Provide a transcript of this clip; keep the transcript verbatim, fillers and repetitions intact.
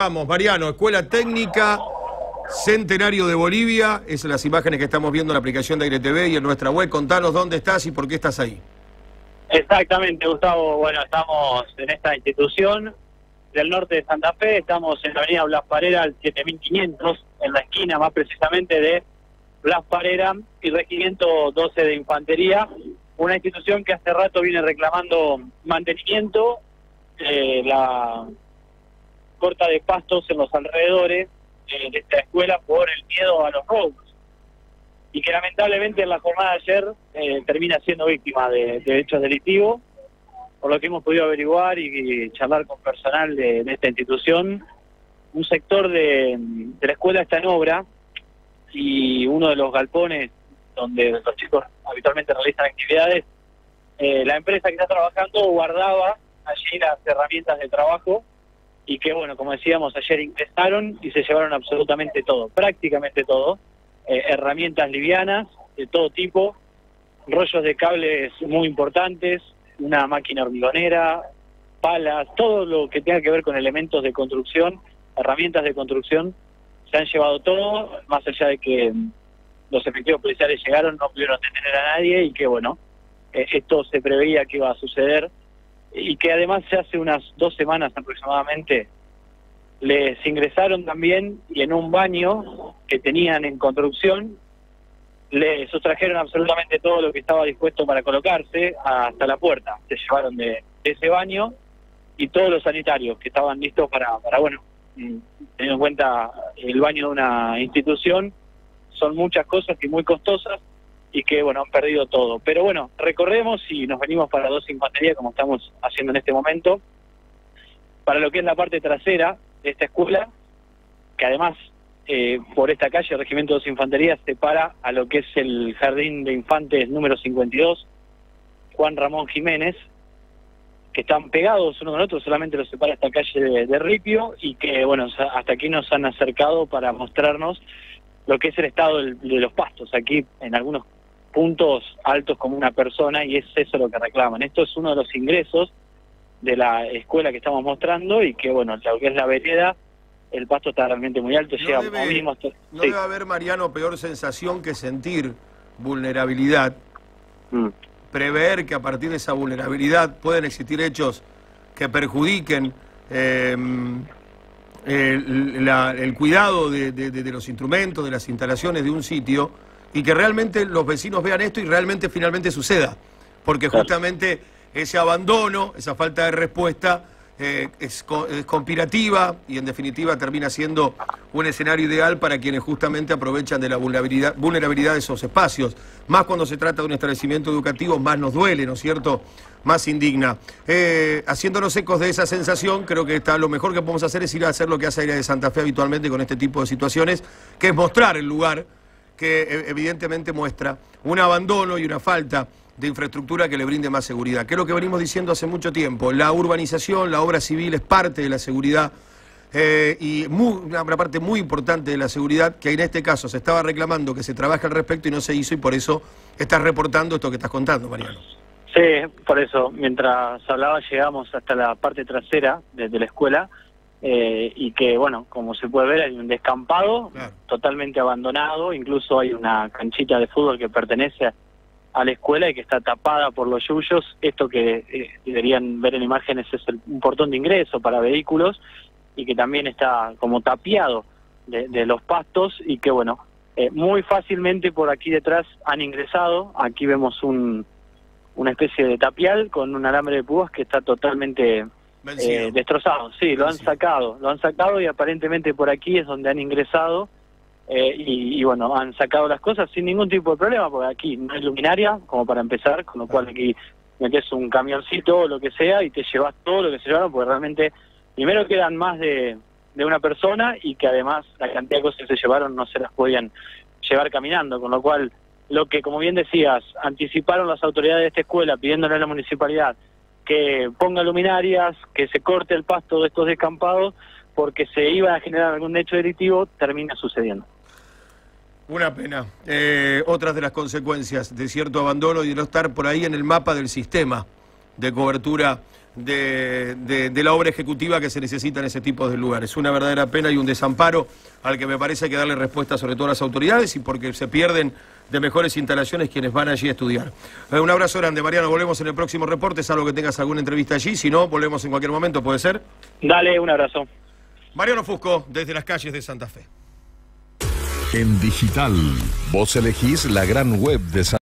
Vamos, Mariano, Escuela Técnica Centenario de Bolivia, esas son las imágenes que estamos viendo en la aplicación de Aire T V y en nuestra web. Contanos dónde estás y por qué estás ahí. Exactamente, Gustavo. Bueno, estamos en esta institución del norte de Santa Fe, estamos en la avenida Blas Parera, al siete mil quinientos, en la esquina más precisamente de Blas Parera y Regimiento doce de Infantería, una institución que hace rato viene reclamando mantenimiento, eh, la corta de pastos en los alrededores eh, de esta escuela por el miedo a los robos, y que lamentablemente en la jornada de ayer eh, termina siendo víctima de, de hechos delictivos. Por lo que hemos podido averiguar y, y charlar con personal de, de esta institución, un sector de, de la escuela está en obra y uno de los galpones donde los chicos habitualmente realizan actividades, eh, la empresa que está trabajando guardaba allí las herramientas de trabajo y que, bueno, como decíamos, ayer ingresaron y se llevaron absolutamente todo, prácticamente todo, eh, herramientas livianas de todo tipo, rollos de cables muy importantes, una máquina hormigonera, palas, todo lo que tenga que ver con elementos de construcción, herramientas de construcción, se han llevado todo, más allá de que los efectivos policiales llegaron, no pudieron detener a nadie y que, bueno, eh, esto se preveía que iba a suceder y que además ya hace unas dos semanas aproximadamente les ingresaron también y en un baño que tenían en construcción le sustrajeron absolutamente todo lo que estaba dispuesto para colocarse hasta la puerta. Se llevaron de, de ese baño y todos los sanitarios que estaban listos para, para, bueno, teniendo en cuenta el baño de una institución, son muchas cosas y muy costosas y que, bueno, han perdido todo. Pero bueno, recorremos y nos venimos para doce Infantería, como estamos haciendo en este momento, para lo que es la parte trasera de esta escuela, que además Eh, por esta calle, el Regimiento doce Infantería separa a lo que es el Jardín de Infantes número cincuenta y dos, Juan Ramón Jiménez, que están pegados uno con otro, solamente los separa esta calle de, de Ripio, y que, bueno, hasta aquí nos han acercado para mostrarnos lo que es el estado del, de los pastos, aquí en algunos puntos altos como una persona, y es eso lo que reclaman. Esto es uno de los ingresos de la escuela que estamos mostrando, y que, bueno, lo que es la vereda, el pasto está realmente muy alto, no llega debe, a mínimo. No sí. debe haber, Mariano, peor sensación que sentir vulnerabilidad, mm. prever que a partir de esa vulnerabilidad pueden existir hechos que perjudiquen eh, el, la, el cuidado de, de, de los instrumentos, de las instalaciones de un sitio, y que realmente los vecinos vean esto y realmente finalmente suceda, porque justamente ese abandono, esa falta de respuesta, Eh, es, es conspirativa y en definitiva termina siendo un escenario ideal para quienes justamente aprovechan de la vulnerabilidad, vulnerabilidad de esos espacios. Más cuando se trata de un establecimiento educativo, más nos duele, ¿no es cierto? Más indigna. Eh, haciéndonos ecos de esa sensación, creo que está, lo mejor que podemos hacer es ir a hacer lo que hace Aire de Santa Fe habitualmente con este tipo de situaciones, que es mostrar el lugar que evidentemente muestra un abandono y una falta de infraestructura que le brinde más seguridad, que es lo que venimos diciendo hace mucho tiempo. La urbanización, la obra civil es parte de la seguridad eh, y muy, una parte muy importante de la seguridad que en este caso se estaba reclamando que se trabaje al respecto y no se hizo, y por eso estás reportando esto que estás contando, Mariano. Sí, por eso, mientras hablaba llegamos hasta la parte trasera de, de la escuela eh, y que, bueno, como se puede ver hay un descampado, claro, totalmente abandonado, incluso hay una canchita de fútbol que pertenece a a la escuela y que está tapada por los yuyos. Esto que eh, deberían ver en imágenes es el, un portón de ingreso para vehículos, y que también está como tapiado de, de los pastos, y que, bueno, eh, muy fácilmente por aquí detrás han ingresado. Aquí vemos un, una especie de tapial con un alambre de púas que está totalmente eh, destrozado. Sí, lo han sacado, lo han sacado y aparentemente por aquí es donde han ingresado. Eh, y, y bueno, han sacado las cosas sin ningún tipo de problema, porque aquí no hay luminaria, como para empezar, con lo cual aquí metes un camioncito o lo que sea y te llevas todo lo que se llevaron, porque realmente primero quedan más de, de una persona, y que además la cantidad de cosas que se llevaron no se las podían llevar caminando, con lo cual lo que, como bien decías, anticiparon las autoridades de esta escuela pidiéndole a la municipalidad que ponga luminarias, que se corte el pasto de estos descampados, porque se iba a generar algún hecho delictivo, termina sucediendo. Una pena. Eh, otras de las consecuencias de cierto abandono y de no estar por ahí en el mapa del sistema de cobertura de, de, de la obra ejecutiva que se necesita en ese tipo de lugares. Una verdadera pena y un desamparo al que me parece hay que darle respuesta sobre todo a las autoridades y porque se pierden de mejores instalaciones quienes van allí a estudiar. Eh, un abrazo grande, Mariano, volvemos en el próximo reporte, salvo que tengas alguna entrevista allí, si no, volvemos en cualquier momento, ¿puede ser? Dale, un abrazo. Mariano Fusco, desde las calles de Santa Fe. En digital, vos elegís la gran web de Santa Fe.